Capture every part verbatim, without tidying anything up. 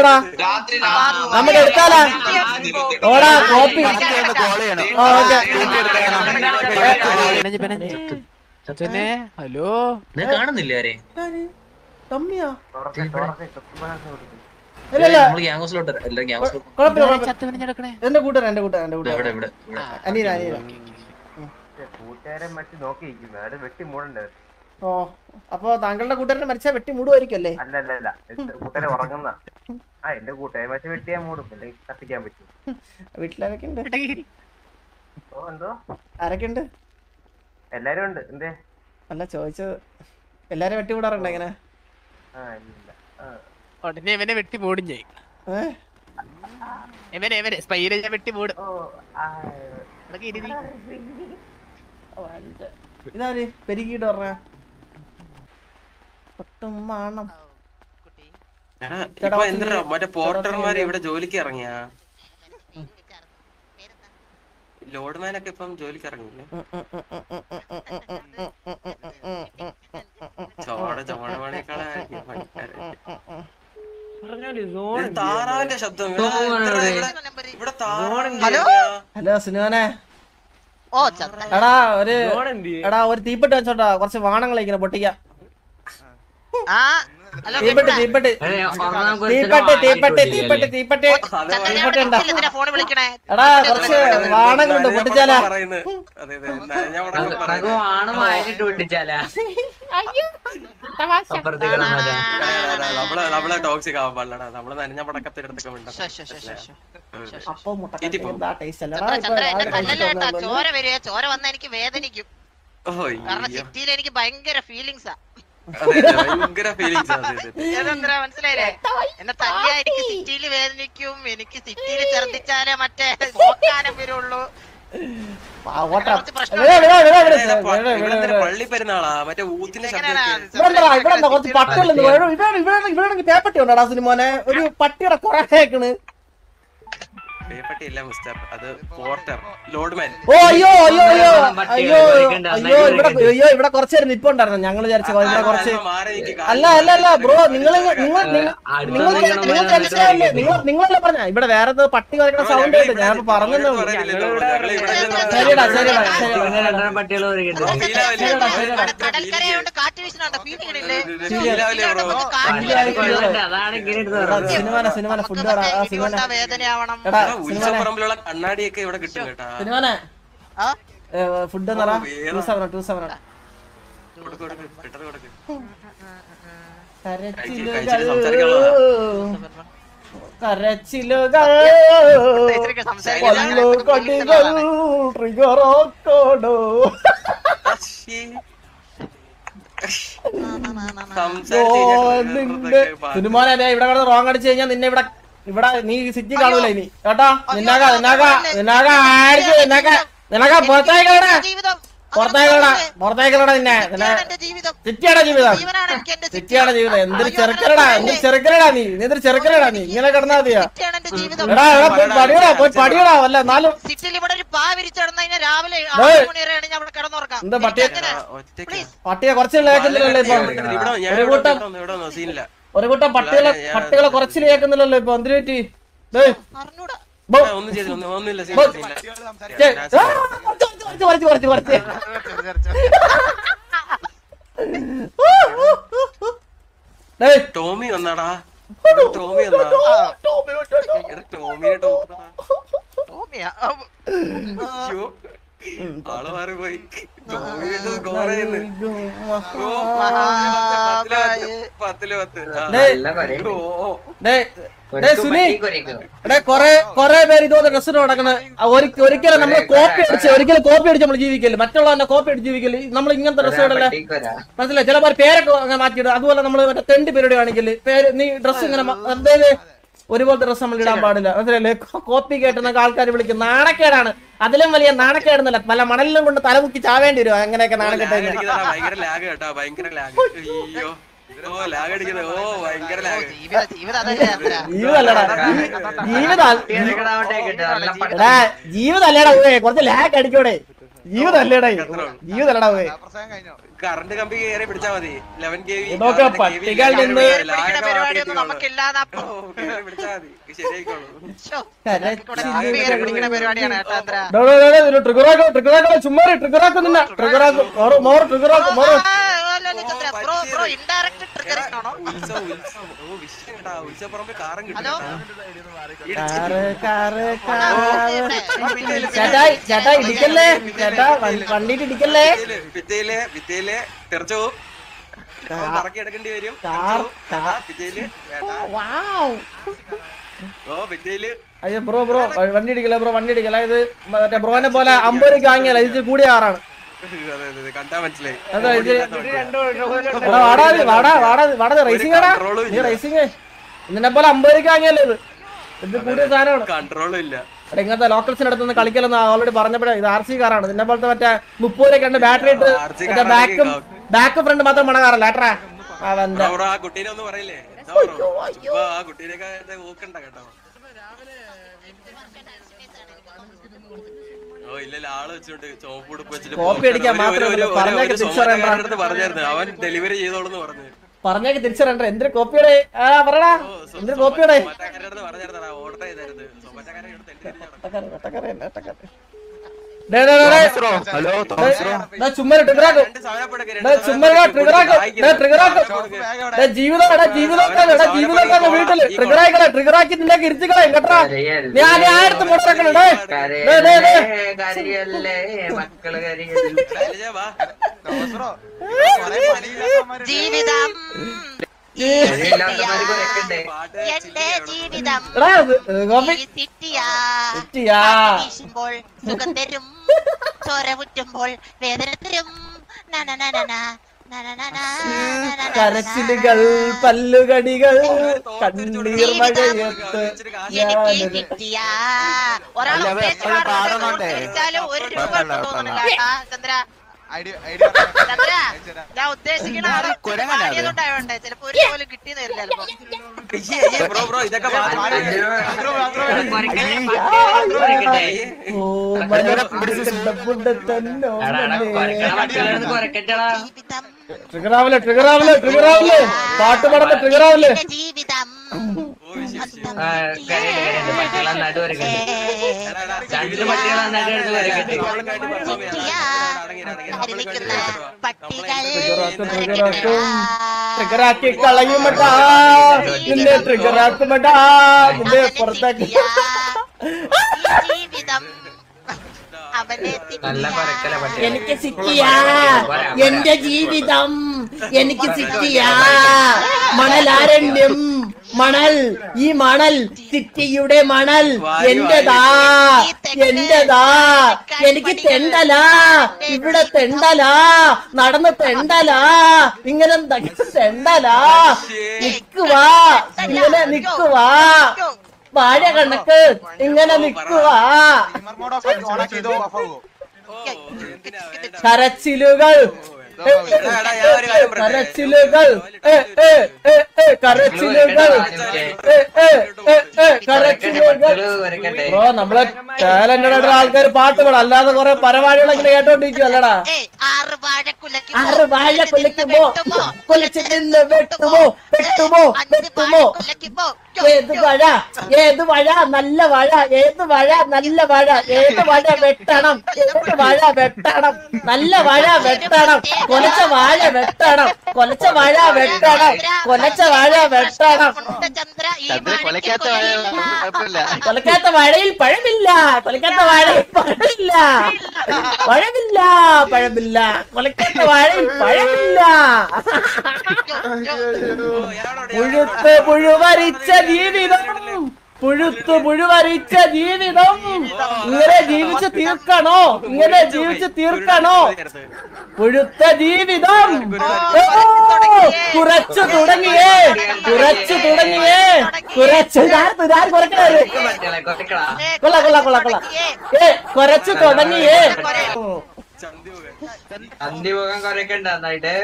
എടുത്താലോടാ നമുക്ക് എടുത്താലാ ഓടാ copy hello കാണുന്നില്ലേ എന്റെ കൂട്ടുകാരൻ എന്റെ കൂട്ടുകാരൻ എന്റെ കൂട്ടുകാരൻ അനിയന അനിയന ഓ അപ്പൊ താങ്കളുടെ കൂട്ടുകാരനെ മരിച്ചാ വെട്ടി മൂടുമായിരിക്കും അല്ലേ? അല്ലല്ല കൂട്ടുകാരെ ഉറങ്ങുന്ന ആ എന്റെ കൂട്ടുകാരെ മറ്റേ വെട്ടിയാൻ മൂടും കത്തിക്കാൻ പറ്റും. വീട്ടിലാരൊക്കെ ഉണ്ട്? എന്തോ ആരൊക്കെ ഉണ്ട്? എല്ലാരും ഉണ്ട്. എന്തേ അല്ല ചോദിച്ചത് എല്ലാരും വെട്ടി മൂടാറുണ്ടോ ഇങ്ങനെ? ഉടനെ ഇവനെ വെട്ടി മൂടും ചെയ്യും. ഇവനെ ഇവനെ സ്പൈനെ ഞാൻ വെട്ടി മൂടും. ഇതാര് പെരുകിട്ട് പറഞ്ഞ മണം മറ്റേ പോർട്ടർമാര് ഇവിടെ ജോലിക്ക് ഇറങ്ങിയ ലോഡ്മാനൊക്കെ ഇപ്പം ജോലിക്ക് ഇറങ്ങില്ലേ? ചോട ചോടമണിക്കളായിരിക്കും താറാവിന്റെ ശബ്ദം. ഇവിടെ ഹലോ സുനോനെ എടാ ഒരു എടാ ഒരു തീപ്പെട്ടി വെച്ചോട്ടാ കുറച്ച് വാണങ്ങൾ ഇങ്ങനെ പൊട്ടിക്കാം. തീപ്പെട്ടി തീപ്പെട്ടി തീപ്പെട്ടി തീപ്പെട്ടി തീപ്പെട്ടി തീപ്പെട്ടി തീപ്പെട്ടി ഉണ്ടോ? എടാ കുറച്ച് വാണങ്ങളുണ്ട് പൊട്ടിച്ചാലാ? നമ്മളെ ടോക്സിക് ആവാൻ പാടില്ലടാ. നമ്മള് നനഞ്ഞ പടക്കത്തിനടുത്തൊക്കെ അപ്പൊ മുട്ട ടേസ്റ്റ് ചോര വരിക ചോര വന്ന എനിക്ക് വേദനിക്കും. കാരണം സിറ്റിയിൽ എനിക്ക് ഭയങ്കര ഫീലിങ്സാ. മനസ്സിലായില്ലേ? എന്നെ തല്ലിയാ എനിക്ക് സിറ്റിയില് വേദനിക്കും. എനിക്ക് സിറ്റിയില് ഛർദിച്ചാലേ മറ്റേ നോക്കാനും വരുള്ളൂ. പള്ളി പെരുന്നാളാ മറ്റേ ഊത്തിന് കുറച്ച് പട്ടികളുണ്ട്. ഇവിടെ പേപ്പട്ടി ഉണ്ടോടാ സിനിമോനെ? ഒരു പട്ടിയുടെ കുറേക്കണ്. പേപ്പട്ടിയല്ല മിസ്റ്റർ, അത് പോർട്ടർ ലോഡ്മാൻ. ഓ അയ്യോ അയ്യോ അയ്യോ അയ്യോ അയ്യോ ഇവിടെ അയ്യോ ഇവിടെ കുറച്ച് നേരം നിപ്പ ഉണ്ടായിരുന്നു. ഞങ്ങൾ വിചാരിച്ചു ഇവിടെ കുറച്ച് അല്ല അല്ല അല്ല ബ്രോ നിങ്ങൾ നിങ്ങൾ നിങ്ങൾ മനസ്സിലായില്ലേ? നിങ്ങൾ നിങ്ങളല്ലേ പറഞ്ഞ ഇവിടെ വേറെ പട്ടി കുറയ്ക്കുന്ന സൗണ്ട് കേട്ട് ഞാൻ പറഞ്ഞു. ശരിടാ ശരിടാ സിനിമ സിനിമ ഫുഡ് വേദനയാവണം. ഉത്സവപ്പറമ്പിലുള്ള കണ്ണാടിയൊക്കെ ഇവിടെ കിട്ടും കേട്ടാ. ഫുഡ് എന്നറാ ടു സെവൻ ടു സെവൻ കരച്ചിലുകൾ കൊടികൾ ട്രിഗറോക്കോടോ സിനിമോനെ ഇവിടെ കിടന്ന് റോങ് അടിച്ചു കഴിഞ്ഞാൽ നിന്നെ ഇവിടെ ഇവിടെ നീ സിറ്റി കാണൂല ഇനി കേട്ടോ. നിന്നാക നിന്നാക നിന്നാക ആയിരിക്കും നിന്നാക നിനക്ക പുറത്തേക്കടാ പുറത്തേക്കടാ പുറത്തേക്കടാ നിന്നെ സിറ്റിയാടാ ജീവിതം സിറ്റിയാടാ ജീവിതം. എന്തൊരു ചെറുക്കരടാ എന്തൊരു ചെറുക്കരടാ നീ നീ എന്തൊരു ചെറുക്കരടാ നീ ഇങ്ങനെ കിടന്നാ മതിയാ? എടാ എടാ പോയി പടിയടാ പോയി പടിയടാ വല്ല നാലും എന്താ പട്ടിയെ പട്ടിയെ കുറച്ച് കേൾക്കുന്നില്ലല്ലോ ഇപ്പൊ. ഒരു കൂട്ടം ഒരു കൂട്ടം പട്ടികളെ പട്ടികളെ കുറച്ചിൽ കേൾക്കുന്നില്ലല്ലോ ഇപ്പൊ. എന്തിനു പറ്റി? ടോമി വന്നാടാ ടോമി വന്നാ ടോമിയെ ടോമിയാ ആള് മാറി പോയി. പത്തില് പത്ത് കൊറേ പേര് ഇതുപോലെ ഡ്രസ്സിന് നടക്കുന്നത്. ഒരിക്കലും നമ്മള് കോപ്പി അടിച്ച് ഒരിക്കലും കോപ്പി അടിച്ച് നമ്മൾ ജീവിക്കല്. മറ്റുള്ള കോപ്പി അടിച്ച് ജീവിക്കല്. നമ്മൾ ഇങ്ങനത്തെ ഡ്രസ്സ് ഇടല്ലേ മനസ്സിലായി? ചില പേര് പേരൊക്കെ അങ്ങനെ മാറ്റിയിടും. അതുപോലെ നമ്മള് മറ്റേ തെണ്ടി പേരുടെ ആണെങ്കിൽ പേര് നീ ഡ്രസ്സ് ഇങ്ങനെ എന്തായാലും ഒരുപോലത്തെ ഡ്രസ്സ് നമ്മൾ ഇടാൻ പാടില്ല മനസ്സിലല്ലേ? കോപ്പി കേട്ടുന്നൊക്കെ ആൾക്കാർ വിളിക്കും. നാണക്കേടാണ്. അതിലും വലിയ നാണക്കേടുന്നില്ല. പല മണലിലും കൊണ്ട് തലമുക്കി ചാവേണ്ടി വരും. അങ്ങനെയൊക്കെ നാണക്കെട്ട് ഭയങ്കര ലാഗ് കേട്ടോ. ഭയങ്കര ലാഗ്. അയ്യോ ജീവിതം ജീവിതം അല്ലേടാ കുറച്ച് ലാഗ് അടിക്കൂടെ? ജീവിതല്ലേടാ ജീവിതല്ലടാ പോയി കറണ്ട് കമ്പി കയറി പിടിച്ചാ മതി ലെവൻ കെ വി ഇതൊക്കെ പട്ടികൾ നിന്ന് പരിപാടിയൊന്നും നമുക്കില്ലാതാപ്പോ പിടിച്ചാ മതി ശരിയായിക്കോളൂ പരിപാടിയാണ് കേട്ടോ ചന്ദ്ര. ട്രിഗറാക്കോ ട്രിഗറാക്കോ ചുമ്മാ ട്രിഗറാക്കോ നിന്ന ട്രിഗറാക്കോ മോർ ട്രിഗറാക്കോ more bro bro indirect triggering ആണോ? ഉത്സവം ഉത്സവം ഓ വിഷയം കേട്ടാ ഉത്സവപ്പറമ്പ് കാറും ഹലോ കാറ് കാറ് കാറ് ചേട്ടായി ചേട്ടാ ഇടിക്കല്ലേ ചേട്ടാ വണ്ടിയിട്ട് ഇടിക്കല്ലേ വിറ്റയില് വിറ്റയില് തെറിച്ചു കറക്കി എടുക്കേണ്ടി വരും വിറ്റയില് ഓ വിറ്റയില് അയ്യോ ബ്രോ ബ്രോ വണ്ടി ഇടിക്കല ബ്രോ വണ്ടി ഇടിക്കല ഇത് മറ്റേ ബ്രോനെ പോലെ അമ്പത് രൂപ വാങ്ങിയല്ല ഇത് കൂടിയ കാറാണ് കണ്ടാ മനസ്സിലായി അതെ ഇത് വാടാ വാടാ വാടാ വാടാ റേസിംഗ് ആടാ നീ റേസിംഗ് ഇതിനെ പോലെ അമ്പത് രൂപ വാങ്ങിയല്ലേ ഇത് ഇത് കൂടിയ സാധനമാണ് കൺട്രോളും ഇല്ല ഇങ്ങനത്തെ ലോക്കൽസിന്റെ അടുത്ത് കളിക്കലെന്ന് ഓൾറെഡി പറഞ്ഞപ്പോഴേ ഇത് ആർ സി കാറാണ് ഇതിനെ പോലത്തെ മറ്റേ മുപ്പത് രൂപ ഉണ്ട് ബാറ്ററി ഇട്ട് മറ്റേ ബാക്കും ബാക്ക് ഫ്രണ്ട് മാത്രം മണ കാറല്ല ഏട്ടാ അവന്റെ ആ കുട്ടീനെ ഒന്ന് പറയില്ലേ ആ കുട്ടീനൊക്കെ ഊക്കണ്ട കേട്ടോ ഓ ഇല്ല ആള് വെച്ചിട്ട് ചോപ്പുടുപ്പ് വെച്ചിട്ട് കോപ്പി അടിക്കാൻ മാത്രമേ പറഞ്ഞേക്ക് തിരിച്ചറിയണ്ട പറഞ്ഞായിരുന്നു അവൻ ഡെലിവറി ചെയ്തോളെന്ന് പറഞ്ഞു പറഞ്ഞേക്ക് തിരിച്ചറിയണ്ട എന്തിനു കോപ്പിയുടെ ആ പറടാ എന്തിനു കോപ്പിയുടെ ഓർഡർ ചെയ്തായിരുന്നു ചുമ്മാ ട്രിഗറാക്കും ചുമ്മാ ട്രിഗറാക്കും ട്രിഗറാക്കും ജീവിതം ജീവിതം ജീവിതം വീട്ടില് ട്രിഗറായിക്കളെ ട്രിഗറാക്കി നിന്നെ ഇരുത്തിക്കളെ കേട്ടാ ഞാൻ ഞാൻ എടുത്ത് മുടക്കണേ ജീവിതം എന്റെ ജീവിതം വീശുമ്പോൾ സുഖം തരും ചോര മുറ്റുമ്പോൾ വേദന തരും കരച്ചിലുകൾ പല്ലുകടികൾ കണ്ണീർ മഴയത്ത് ഒരാൾ ഒരു രൂപ തോന്നുന്നില്ല ചന്ദ്ര ചന്ദ്ര ഞാൻ ഉദ്ദേശിക്കണ പാടിയതുണ്ടായോണ്ടേ ചിലപ്പോ ഒരു പോലും കിട്ടിയെന്ന് വരില്ല ചിലപ്പോ ഇതൊക്കെ ട്രിഗറാവില്ലേ ട്രിഗറാവില്ലേ ട്രിഗറാവില്ലേ പാട്ട് പാടുമ്പോ ട്രിഗറാവില്ലേ ജീവിതം ട്രിഗറാക്കി കളയുമട്ടാ നിന്നെ ട്രിഗറാക്കുമട്ടാ നിന്നെ പുറത്താക്കി ജീവിതം എനിക്ക് സിറ്റിയാ എന്റെ ജീവിതം എനിക്ക് സിറ്റിയാ മണലാരണ്യം മണൽ ഈ മണൽ സിറ്റിയുടെ മണൽ എന്റെതാ എന്റെതാ എനിക്ക് തെണ്ടലാ ഇവിടെ തെണ്ടലാ നടന്ന് തെണ്ടലാ ഇങ്ങനെ തെണ്ടലാ നിക്കുവാ ഇങ്ങനെ നിക്കുവാ വാഴ കണക്ക് ഇങ്ങനെ നിക്കുവാ കരച്ചിലുകൾ കരച്ചിലുകൾ കരച്ചിലുകൾ കരച്ചിലുകൾ ബ്രോ നമ്മളെ ടാലന്റഡ് ആയിട്ടുള്ള ആൾക്കാർ പാട്ട് പാടാം അല്ലാതെ കുറെ പരവാഴികൾ ഇങ്ങനെ കേട്ടോണ്ടിരിക്കും അല്ലടാ ആറ് വാഴ കൊലയ്ക്കുമ്പോ കൊലച്ച് നിന്ന് വെട്ടുമോ വെട്ടുമോ വെട്ടുമോ ഏത് വാഴ ഏത് വാഴ നല്ല വാഴ ഏത് വാഴ നല്ല വാഴ ഏത് വാഴ വെട്ടണം ഏത് വാഴ വെട്ടണം നല്ല വാഴ വെട്ടണം കൊലച്ച വാഴ വെട്ടണം കൊലച്ച വാഴ വെട്ടണം കൊലച്ച വാഴ വെട്ടണം കൊലക്കാത്ത വാഴയിൽ പഴമില്ല കൊലക്കാത്ത വാഴയിൽ പഴമില്ല പഴമില്ല പഴമില്ല കൊലക്കാത്ത വാഴയിൽ പഴമില്ല പുഴുത്ത് പുഴുവരിച്ച ജീവിതം പുഴുത്ത് പുഴുവരിച്ച ജീവിതം ഇങ്ങനെ ജീവിച്ച് തീർക്കണോ ഇങ്ങനെ ജീവിച്ച് തീർക്കണോ പുഴുത്ത ജീവിതം കുറച്ചു തുടങ്ങിയേ കുറച്ചു തുടങ്ങിയേ കുറച്ചു കുറക്കണേ കൊള്ള കൊള്ള കൊള്ള കൊള്ള ഏ കുറച്ചു തുടങ്ങിയേ അന്തിമുഖം കുറയ്ക്കണ്ട നന്നായിട്ട്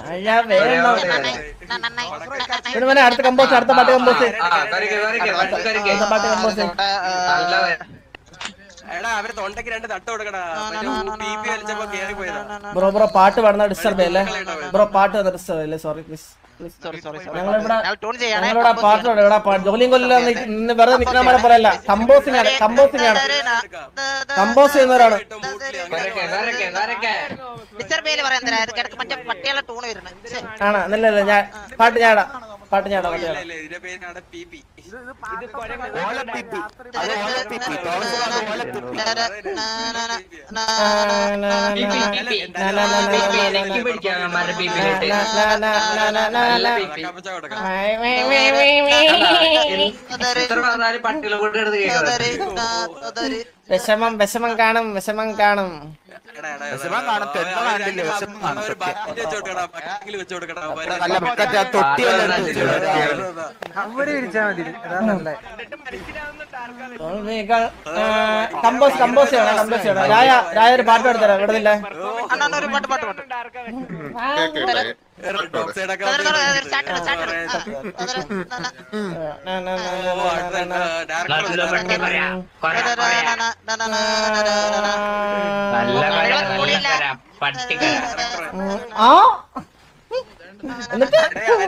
അടുത്ത കമ്പോസ് അടുത്ത പാട്ട് കമ്പോസ് ആ, കുറയ്ക്ക്, കുറയ്ക്ക്, കുറയ്ക്ക്, കുറയ്ക്ക്. അടുത്ത പാട്ട് കമ്പോസ് നല്ല എടാ അവര് തൊണ്ടയ്ക്ക് രണ്ട് തട്ട് കൊടുക്കടാ പി പി വലിച്ചപ്പോ കേറി പോയതാ. ബ്രോ ബ്രോ പാട്ട് പാടുന്ന ഡിസ്റ്റർബ് ചെയ്യല്ലേ ബ്രോ, പാട്ട് വന്ന ഡിസ്റ്റർബ് ചെയ്യല്ലേ, സോറി പ്ലീസ്. ഞങ്ങളിവിടെ ഞങ്ങളിവിടെ പാട്ടിലൂടെ ഇവിടെ ജോലിയും കൊല്ലം നിന്ന് വെറുതെ നിൽക്കുന്ന പറയല്ല, കമ്പോസിംഗ് ആണ്, കമ്പോസിംഗ് ആണ്, കമ്പോസ് ചെയ്യുന്നവരാണ്. ആണ് നല്ല ഞാൻ പാട്ട് ഞാടാ പാട്ട് ഞാടാ പാട്ട് ഞാടാ ഇതിന്റെ പേരാണ് പി പി. വിഷമം വിഷമം കാണും വിഷമം കാണും കമ്പോസ് കമ്പോസ് ചെയ്യണം കമ്പോസ് ചെയ്യണം. രായ രായ ഒരു പാട്ട് എടുത്തരാം വിടുന്നില്ല. ആ എന്നിട്ട്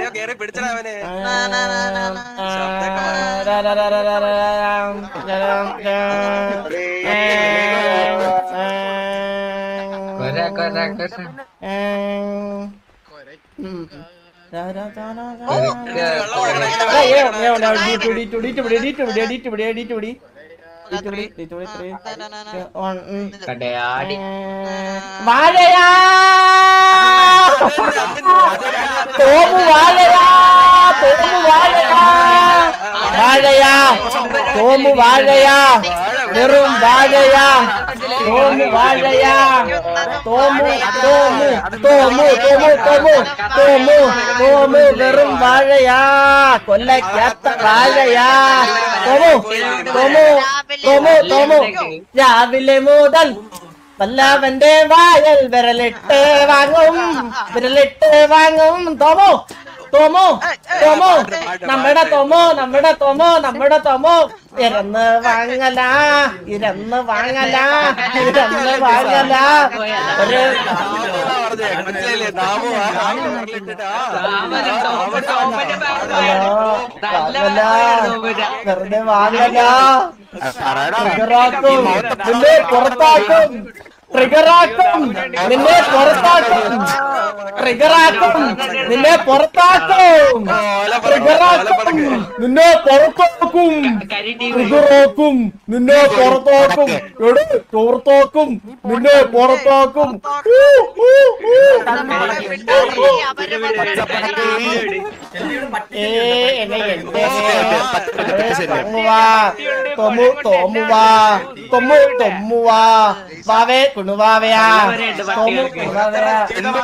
വാഴയാ തോമു വാഴയാ തോമു വാഴയാ വാഴയാ തോമു വാഴയാ വെറും വാഴയാ തോമു വാഴയാ തോമു തോമു തോമു തോമു തോമു തോമു തോമു വെറും വാഴയാ കൊല്ലയ്ക്കാത്ത വാഴയാ തോമു തോമു തോമു തോമു രാവിലെ മുതൽ വല്ലവന്റെ വായൽ വിരലിട്ട് വാങ്ങും വിരലിട്ട് വാങ്ങും തോമോ തോമോ തോമോ നമ്മുടെ തോമോ നമ്മുടെ തോമോ നമ്മുടെ തോമോ ഇരന്ന് വാങ്ങല ഇരന്ന് വാങ്ങല ഇരന്ന് വാങ്ങല ഒരു വെറുതെ വാങ്ങല ട്രിഗറാക്കും നിന്നെ പുറത്താക്കും ട്രിഗറാക്കും നിന്നെ പുറത്താക്കും ട്രിഗറാക്കും നിന്നെ പുറത്താക്കും ട്രിഗറാക്കും നിന്നെ പുറത്താക്കും ട്രിഗറാക്കും നിന്നെ പുറത്താക്കും എവിടെ പുറത്താക്കും നിന്നെ പുറത്താക്കും തൊമ്മു തൊമ്മുവാ തൊമ്മു തൊമ്മുവാ വാവേ കുണുവാവയാ തൊമ്മു കുണുവാവയാ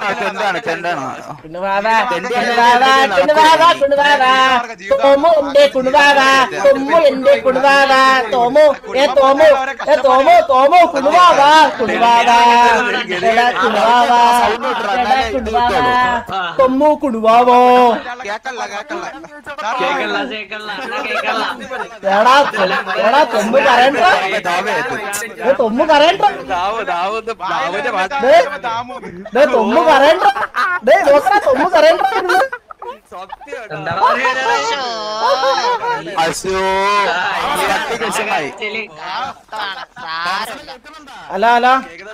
കുണുവാവ കുണുവാവ കുണുവാവ കുണുവാവ തോമു എന്റെ കുണുവാവ തൊമ്മു എന്റെ കുണുവാവ തോമു ഏ തോമു ഏ തോമു തോമു കുണുവാവ കുണുവാവ എടാ കുണുവാവ എടാ കുണുവാവ തൊമ്മു കുണുവാവോ എടാ എടാ തൊമ്മു കരണ്ട തൊമ്മു കരണ്ട തൊമ്മു കരണ്ട ദേ നോക്കടാ തൊമ്മു കരണ്ട അല്ല അല്ല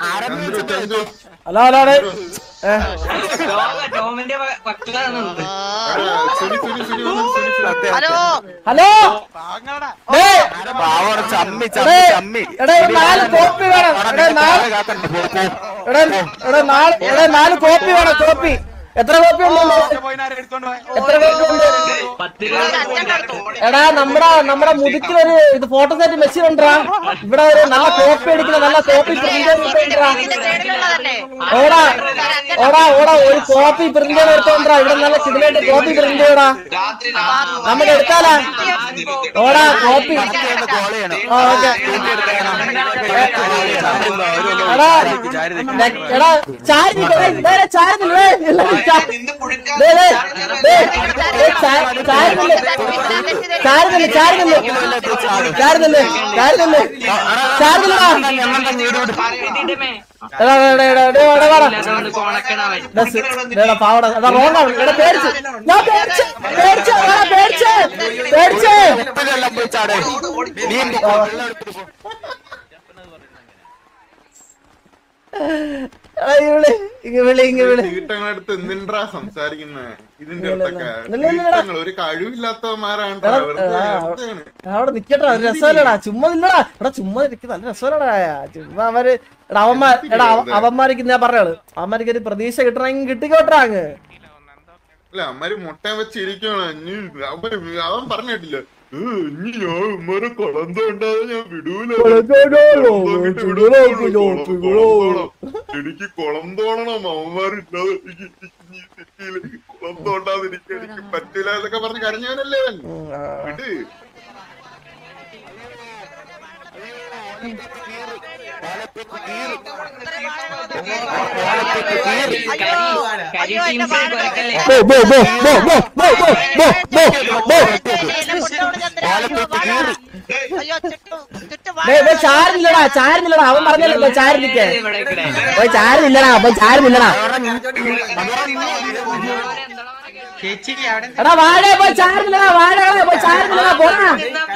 അല്ല അല്ല ഹലോ എടാ നാല് കോപ്പി വേണം എടാ നാല് കോപ്പി വേണം കോപ്പി എത്ര കോപ്പി ഉണ്ട് എത്ര കോപ്പി ഉണ്ട് എടാ നമ്മുടെ നമ്മുടെ മുതുക്കിലൊരു ഇത് ഫോട്ടോ സെറ്റ് മെഷീൻ ഉണ്ടാ ഇവിടെ ഒരു നല്ല കോപ്പി അടിക്കുന്ന നല്ല കോപ്പി പ്രിന്റ് ഓടാ ഓടാ ഓടാ ഒരു കോപ്പി പ്രിന്റ് എടുത്തോണ്ടാ ഇവിടെ നല്ല കിടിലായിട്ട് കോപ്പി പ്രിന്റ് ചെയ്യടാ നമുക്ക് എടുക്കാലാ ഓടാ കോപ്പി എടാ എടാ ചാരി ചാരുന്നില്ലേ നിന്ന് പുഴുക്കാൻ ദേ, ദേ, ദേ, ദേ, ചാ- ചാരുന്നില്ലേ? ചാരുന്നില്ലേ? ചാരുന്നില്ലേ? ചാരുന്നില്ലേ? ചാരുന്നില്ലേ? ചാരുന്നില്ലടാ. എടാ, എടാ, എടാ, എടാ, എടാ, എടാ, എടാ. ഡസ്, എടാ, പാവടാ. എടാ, wrong ആണ്. എടാ, പേടിച്ച്. ഞാൻ പേടിച്ച്, പേടിച്ച്, എടാ, പേടിച്ച്, പേടിച്ച്. എടാ, ഇവള്, ഇങ്ങ് വിളി, ഇങ്ങ് വിളി. തീട്ടങ്ങളടുത്ത് എന്തിനാ സംസാരിക്കുന്നേ ഇതിന്റെ ഇല്ല, അടുത്തൊക്കെ ഇല്ല, ഇല്ല, ഇല്ല. തീട്ടങ്ങൾ ഒരു കഴിവില്ലാത്തവന്മാരാണ് എടാ, എടാ, അവിടെ നിക്കട്ടാ, ഒരു രസമല്ലടാ. ചുമ്മാ ഇല്ലടാ. എടാ, ചുമ്മാ ഇരിക്കും, നല്ല രസമല്ലടാ. ചുമ്മാ അവര് എടാ അവന്മാർ എടാ അവ- അവന്മാർക്ക് ഞാൻ പറഞ്ഞോളൂ, അവന്മാർക്ക് ഒരു പ്രതീക്ഷ കിട്ടണമെങ്കിൽ കിട്ടിക്കോട്ടാ അങ്ങ്. അല്ല അമ്മര് മുട്ടയും വെച്ചിരിക്കണം അവൻ പറഞ്ഞിട്ടില്ല ഇനി ഞാൻ ഉമ്മരെ കുളന്തോ ഉണ്ടാതെ ഞാൻ വിടൂല എനിക്ക് കുളം തോന്നണം അവന്മാരില്ലാതെ എനിക്ക് ഈ സിറ്റിയില് കുളം തോണ്ടാതിരിക്കാൻ എനിക്ക് പറ്റില്ല എന്നൊക്കെ പറഞ്ഞ് കരഞ്ഞവനല്ലേ അവൻ വിട്. അയ്യോ എന്റെ പാട് ബോ, ബോ, ബോ, ബോ, ബോ, ബോ, ബോ, ബോ, ബോ, ബോ. അയ്യോ ചുറ്റും ചുറ്റും ദേ, ദേ, ചാരുന്നില്ലടാ, ചാരുന്നില്ലടാ. അവൻ പറഞ്ഞല്ലോ ചാരുന്നിക്ക്. പോയി ചാരുന്നില്ലടാ, പോയി ചാരുന്നില്ലടാ. എടാ വാഴ പോയി ചാരുന്നില്ലടാ, വാഴകളെ പോയി ചാരുന്നില്ലടാ, പോടാ.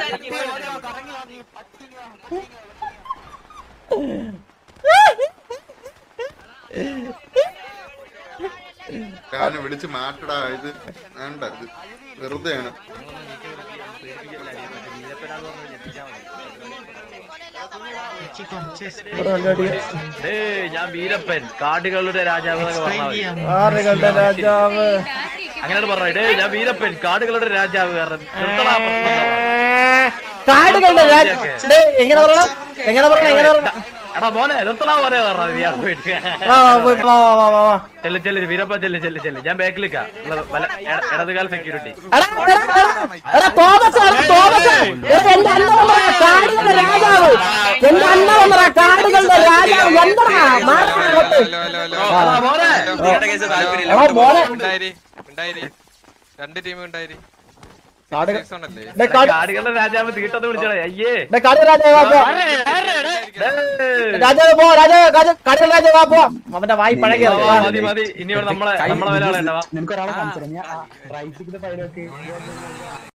ഞാൻ വിളിച്ച് മാറ്റടാ ഇത് വേണ്ട ഇത് വെറുതെയാണ്. ഞാൻ വീരപ്പൻ കാടുകളുടെ രാജാവ് എന്നൊക്കെ പറഞ്ഞാൽ ആറുകളുടെ രാജാവ് അങ്ങനെ പറഞ്ഞേ ഞാൻ വീരപ്പൻ കാടുകളുടെ രാജാവ് കാരണം നിർത്തടാ പ്രശ്നം. കാടുകളുടെ രാജാവ്. ദേ, എങ്ങനെ പറയണം, എങ്ങനെ പറയണം, എങ്ങനെ പറയണം. എടാ മോനെ നിർത്തടാ പറയാ പറഞ്ഞത് ഇയാൾ പോയിട്ട് വാ, വാ, പോയി, വാ, വാ, വാ, വാ, വാ. ചെല്ല് ചെല്ല് വീരപ്പ ചെല്ല് ചെല്ല് ചെല്ല് ഞാൻ ബാക്കിലേക്കാ ഇടതുകാല സെക്യൂരിറ്റി. എടാ, എടാ, എടാ, എടാ, തോമസ് ആണ്, തോമസ്. എടാ, എന്റെ അണ്ണൻ വന്നടാ, കാടുകളുടെ രാജാവ്. എന്റെ അണ്ണൻ വന്നടാ, കാടുകളുടെ രാജാവ്. എന്താ മാറാ അങ്ങോട്ട്. മോനെ എടാ, മോനെ. രണ്ട് ടീം ഉണ്ടായി കാടുകൾ- ദേ, കാട്- കാടുകളുടെ രാജാവ് തീട്ടന്ന് വിളിച്ചോളെ അയ്യേ ദേ, കാടുകളുടെ രാജാവ് വാ, പോ. രാജാവ് പോ, രാജാവ് കാട്- കാടുകളുടെ രാജാവ് വാ, പോ. അവന്റെ വായി പഴകിയ മതി മതി ഇനി ഇവിടെ നമ്മളെ നമ്മളെ വില കളയണ്ട വാ. നിനക്കൊരാളെ കാണിച്ചു തരാം. ഞാൻ റൈറ്റ് പൈലൊക്കെ